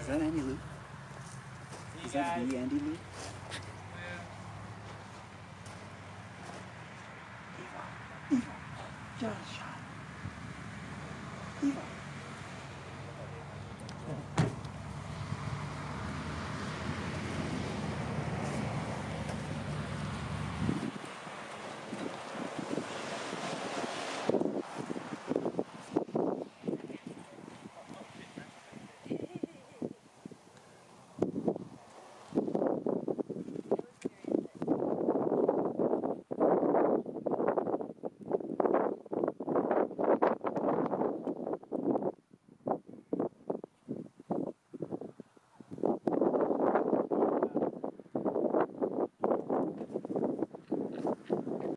Is that Andy Lou? Is that the Andy Lou? Eva, Eva, just shot.